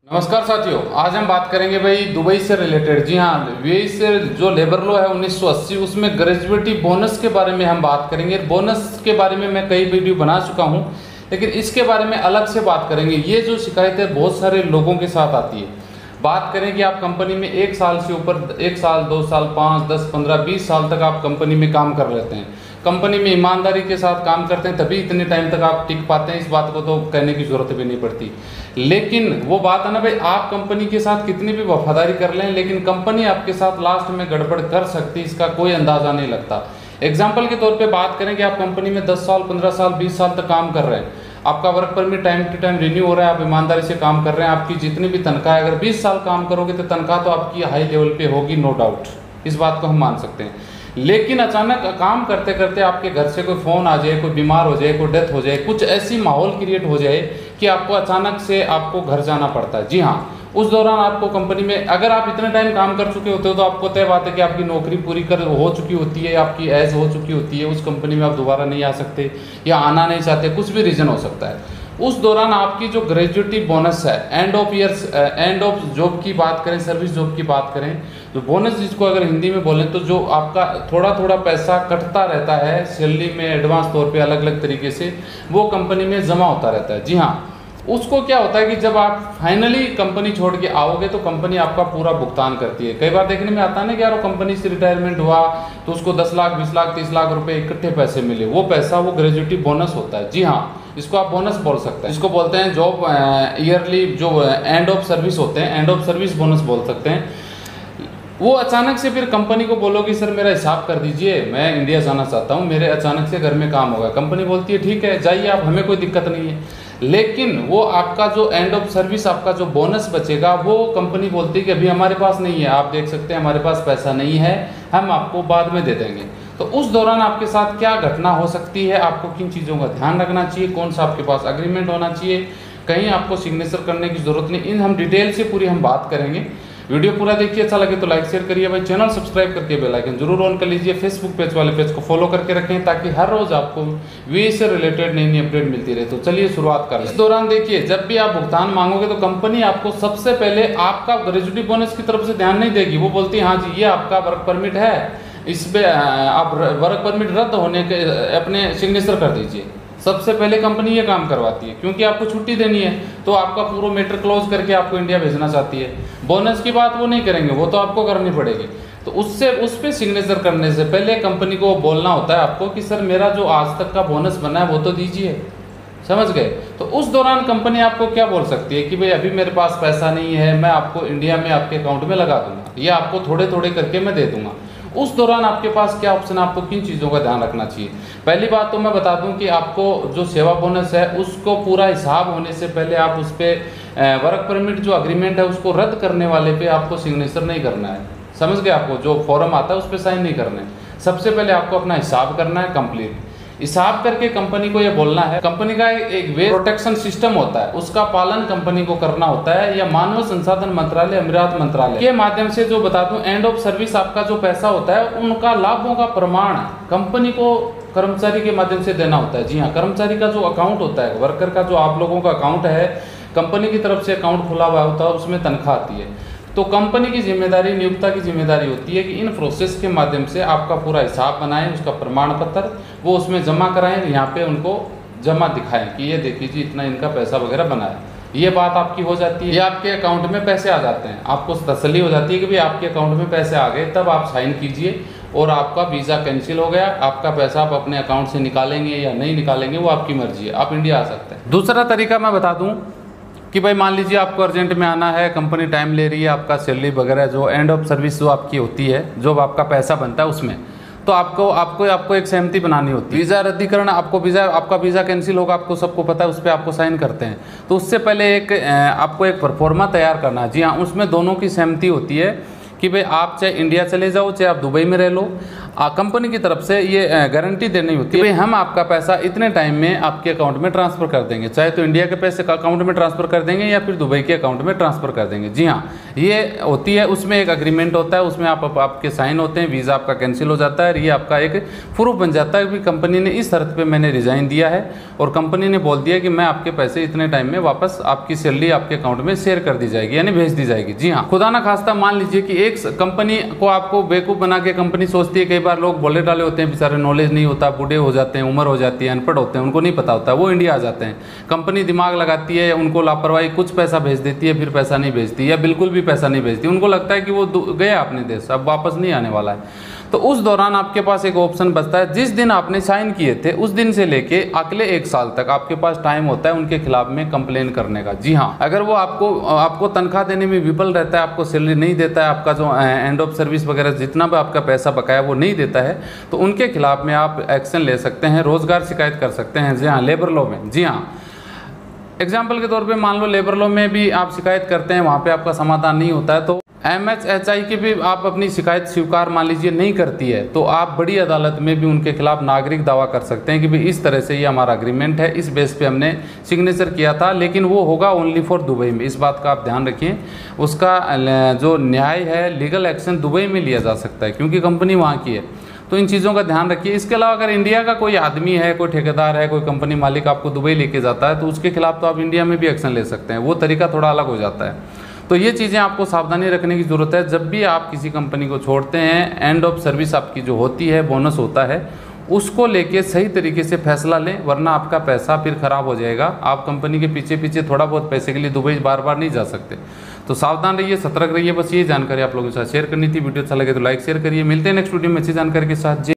नमस्कार साथियों, आज हम बात करेंगे भाई दुबई से रिलेटेड। जी हाँ, दुबई से जो लेबर लॉ है 1980 उसमें ग्रेजुएटी बोनस के बारे में हम बात करेंगे। बोनस के बारे में मैं कई वीडियो बना चुका हूँ, लेकिन इसके बारे में अलग से बात करेंगे। ये जो शिकायतें बहुत सारे लोगों के साथ आती है, बात करें कि आप कंपनी में 1 साल से ऊपर 1 साल 2 साल 5 10 15 20 साल तक आप कंपनी में काम कर लेते हैं, कंपनी में ईमानदारी के साथ काम करते हैं, तभी इतने टाइम तक आप टिक पाते हैं। इस बात को तो कहने की जरूरत भी नहीं पड़ती। लेकिन वो बात है ना भाई, आप कंपनी के साथ कितनी भी वफादारी कर लें, लेकिन कंपनी आपके साथ लास्ट में गड़बड़ कर सकती है, इसका कोई अंदाजा नहीं लगता। एग्जाम्पल के तौर पे बात करें कि आप कंपनी में 10 साल 15 साल 20 साल तक काम कर रहे हैं, आपका work permit time to time renew हो रहा है, आप ईमानदारी से काम कर रहे हैं, आपकी जितनी भी तनख्वाह है, अगर 20 साल काम करोगे तो तनख्वाह तो आपकी हाई लेवल पे होगी, नो डाउट, इस बात को हम मान सकते हैं। लेकिन अचानक काम करते करते आपके घर से कोई फ़ोन आ जाए, कोई बीमार हो जाए, कोई डेथ हो जाए, कुछ ऐसी माहौल क्रिएट हो जाए कि आपको अचानक से आपको घर जाना पड़ता है। जी हाँ, उस दौरान आपको कंपनी में अगर आप इतने टाइम काम कर चुके होते हो तो आपको तय बात है कि आपकी नौकरी पूरी हो चुकी होती है, आपकी एज हो चुकी होती है, उस कंपनी में आप दोबारा नहीं आ सकते या आना नहीं चाहते, कुछ भी रीज़न हो सकता है। उस दौरान आपकी जो ग्रेजुएटी बोनस है, एंड ऑफ जॉब की बात करें, सर्विस जॉब की बात करें, तो बोनस जिसको अगर हिंदी में बोलें तो जो आपका थोड़ा थोड़ा पैसा कटता रहता है सैलरी में एडवांस तौर पे अलग अलग तरीके से, वो कंपनी में जमा होता रहता है। जी हाँ, उसको क्या होता है कि जब आप फाइनली कंपनी छोड़ के आओगे तो कंपनी आपका पूरा भुगतान करती है। कई बार देखने में आता है ना कि यार वो कंपनी से रिटायरमेंट हुआ तो उसको 10 लाख 20 लाख 30 लाख रुपए इकट्ठे पैसे मिले, वो पैसा वो ग्रेजुएटी बोनस होता है। जी हाँ, इसको आप बोनस बोल सकते हैं, इसको बोलते हैं जॉब ईयरली जो एंड ऑफ सर्विस होते हैं, एंड ऑफ सर्विस बोनस बोल सकते हैं। वो अचानक से फिर कंपनी को बोलोगे सर मेरा हिसाब कर दीजिए, मैं इंडिया जाना चाहता हूँ, मेरे अचानक से घर में काम होगा। कंपनी बोलती है ठीक है जाइए आप, हमें कोई दिक्कत नहीं है। लेकिन वो आपका जो एंड ऑफ सर्विस आपका जो बोनस बचेगा वो कंपनी बोलती है कि अभी हमारे पास नहीं है, आप देख सकते हैं हमारे पास पैसा नहीं है, हम आपको बाद में दे देंगे। तो उस दौरान आपके साथ क्या घटना हो सकती है, आपको किन चीज़ों का ध्यान रखना चाहिए, कौन सा आपके पास अग्रीमेंट होना चाहिए, कहीं आपको सिग्नेचर करने की जरूरत नहीं, इन हम डिटेल से पूरी हम बात करेंगे। वीडियो पूरा देखिए, अच्छा लगे तो लाइक शेयर करिए भाई, चैनल सब्सक्राइब करके बेल आइकन जरूर ऑन कर लीजिए, फेसबुक पेज वाले पेज को फॉलो करके रखें ताकि हर रोज आपको वी से रिलेटेड नई नई अपडेट मिलती रहे। तो चलिए शुरुआत करें। इस दौरान देखिए, जब भी आप भुगतान मांगोगे तो कंपनी आपको सबसे पहले आपका ग्रेजुएटी बोनस की तरफ से ध्यान नहीं देगी। वो बोलती है हाँ जी ये आपका वर्क परमिट है, इस पे आप वर्क परमिट रद्द होने के अपने सिग्नेचर कर दीजिए। सबसे पहले कंपनी ये काम करवाती है क्योंकि आपको छुट्टी देनी है, तो आपका पूरा मैटर क्लोज करके आपको इंडिया भेजना चाहती है। बोनस की बात वो नहीं करेंगे, वो तो आपको करनी पड़ेगी। तो उस पर सिग्नेचर करने से पहले कंपनी को बोलना होता है आपको कि सर मेरा जो आज तक का बोनस बना है वो तो दीजिए, समझ गए। तो उस दौरान कंपनी आपको क्या बोल सकती है कि भाई अभी मेरे पास पैसा नहीं है, मैं आपको इंडिया में आपके अकाउंट में लगा दूंगा या आपको थोड़े थोड़े करके मैं दे दूंगा। उस दौरान आपके पास क्या ऑप्शन, आपको किन चीज़ों का ध्यान रखना चाहिए। पहली बात तो मैं बता दूं कि आपको जो सेवा बोनस है उसको पूरा हिसाब होने से पहले आप उस पर वर्क परमिट जो अग्रीमेंट है उसको रद्द करने वाले पे आपको सिग्नेचर नहीं करना है, समझ गए। आपको जो फॉर्म आता है उस पर साइन नहीं करना है, सबसे पहले आपको अपना हिसाब करना है कंप्लीट। हिसाब करके कंपनी को ये बोलना है, कंपनी का एक वेज प्रोटेक्शन सिस्टम होता है, उसका पालन कंपनी को करना होता है, या मानव संसाधन मंत्रालय अमीरात मंत्रालय के माध्यम से जो बता दूं एंड ऑफ सर्विस आपका जो पैसा होता है उनका लाभों का प्रमाण कंपनी को कर्मचारी के माध्यम से देना होता है। जी हाँ, कर्मचारी का जो अकाउंट होता है, वर्कर का जो आप लोगों का अकाउंट है, कंपनी की तरफ से अकाउंट खुला हुआ होता है, उसमें तनख्वाह आती है। तो कंपनी की जिम्मेदारी, नियोक्ता की जिम्मेदारी होती है कि इन प्रोसेस के माध्यम से आपका पूरा हिसाब बनाएं, उसका प्रमाण पत्र वो उसमें जमा कराएं, यहाँ पे उनको जमा दिखाएं कि ये देखिए जी इतना इनका पैसा वगैरह बना है। ये बात आपकी हो जाती है, ये आपके अकाउंट में पैसे आ जाते हैं, आपको तसल्ली हो जाती है कि भाई आपके अकाउंट में पैसे आ गए, तब आप साइन कीजिए और आपका वीज़ा कैंसिल हो गया। आपका पैसा आप अपने अकाउंट से निकालेंगे या नहीं निकालेंगे वो आपकी मर्जी है, आप इंडिया आ सकते हैं। दूसरा तरीका मैं बता दूँ कि भाई मान लीजिए आपको अर्जेंट में आना है, कंपनी टाइम ले रही है, आपका सैलरी वगैरह जो एंड ऑफ सर्विस जो आपकी होती है, जो आपका पैसा बनता है उसमें, तो आपको एक सहमति बनानी होती है। वीज़ा रद्दीकरण, आपका वीज़ा कैंसिल होगा, आपको सबको पता है, उस पर आपको साइन करते हैं। तो उससे पहले आपको एक परफॉर्मा तैयार करना है। जी हाँ, उसमें दोनों की सहमति होती है कि भाई आप चाहे इंडिया चले जाओ चाहे आप दुबई में रह लो, कंपनी की तरफ से ये गारंटी देनी होती है भाई हम आपका पैसा इतने टाइम में आपके अकाउंट में ट्रांसफ़र कर देंगे, चाहे तो इंडिया के पैसे अकाउंट में ट्रांसफ़र कर देंगे या फिर दुबई के अकाउंट में ट्रांसफ़र कर देंगे। जी हाँ, ये होती है, उसमें एक एग्रीमेंट होता है, उसमें आपके साइन होते हैं, वीज़ा आपका कैंसिल हो जाता है और ये आपका एक प्रूफ बन जाता है कि कंपनी ने इस शर्त पे मैंने रिज़ाइन दिया है और कंपनी ने बोल दिया कि मैं आपके पैसे इतने टाइम में वापस आपकी सैलरी आपके अकाउंट में शेयर कर दी जाएगी, यानी भेज दी जाएगी। जी हाँ, खुदा ना खास्ता मान लीजिए कि एक कंपनी को आपको बेवकूफ़ बना के कंपनी सोचती है, कई बार लोग बोले डाले होते हैं, बेचारे नॉलेज नहीं होता, बूढ़े हो जाते हैं, उम्र हो जाती है, अनपढ़ होते हैं, उनको नहीं पता होता, वो इंडिया आ जाते हैं। कंपनी दिमाग लगाती है, उनको लापरवाही, कुछ पैसा भेज देती है, फिर पैसा नहीं भेजती या बिल्कुल भी पैसा नहीं भेजती, उनको लगता है कि वो गया अपने देश, अब वापस नहीं आने वाला है। तो उस दौरान आपके पास एक ऑप्शन बचता है, जिस दिन आपने साइन किए थे उस दिन से लेके अगले 1 साल तक आपके पास टाइम होता है उनके खिलाफ में कंप्लेन करने का। जी हाँ, अगर वो आपको तनख्वाह देने में विफल रहता है, आपको सैलरी नहीं देता है, आपका जो एंड ऑफ सर्विस वगैरह जितना भी आपका पैसा बकाया वो नहीं देता है, तो उनके खिलाफ में आप एक्शन ले सकते हैं, रोजगार शिकायत कर सकते हैं। जी हाँ, लेबर लॉ में। जी हाँ, एग्जाम्पल के तौर पे मान लो लेबर लॉ में भी आप शिकायत करते हैं, वहाँ पे आपका समाधान नहीं होता है, तो MHHI की भी आप अपनी शिकायत स्वीकार मान लीजिए नहीं करती है, तो आप बड़ी अदालत में भी उनके खिलाफ नागरिक दावा कर सकते हैं कि भाई इस तरह से ये हमारा एग्रीमेंट है, इस बेस पे हमने सिग्नेचर किया था, लेकिन वो होगा ओनली फॉर दुबई में। इस बात का आप ध्यान रखिए, उसका जो न्याय है, लीगल एक्शन दुबई में लिया जा सकता है क्योंकि कंपनी वहाँ की है। तो इन चीज़ों का ध्यान रखिए। इसके अलावा अगर इंडिया का कोई आदमी है, कोई ठेकेदार है, कोई कंपनी मालिक आपको दुबई लेके जाता है, तो उसके खिलाफ तो आप इंडिया में भी एक्शन ले सकते हैं, वो तरीका थोड़ा अलग हो जाता है। तो ये चीज़ें आपको सावधानी रखने की ज़रूरत है। जब भी आप किसी कंपनी को छोड़ते हैं, एंड ऑफ सर्विस आपकी जो होती है, बोनस होता है, उसको लेके सही तरीके से फैसला लें, वरना आपका पैसा फिर ख़राब हो जाएगा। आप कंपनी के पीछे पीछे थोड़ा बहुत पैसे के लिए दुबई बार बार नहीं जा सकते। तो सावधान रहिए, सतर्क रहिए। बस ये जानकारी आप लोगों के साथ शेयर करनी थी। वीडियो अच्छा लगे तो लाइक शेयर करिए। मिलते हैं नेक्स्ट वीडियो में अच्छी जानकारी के साथ।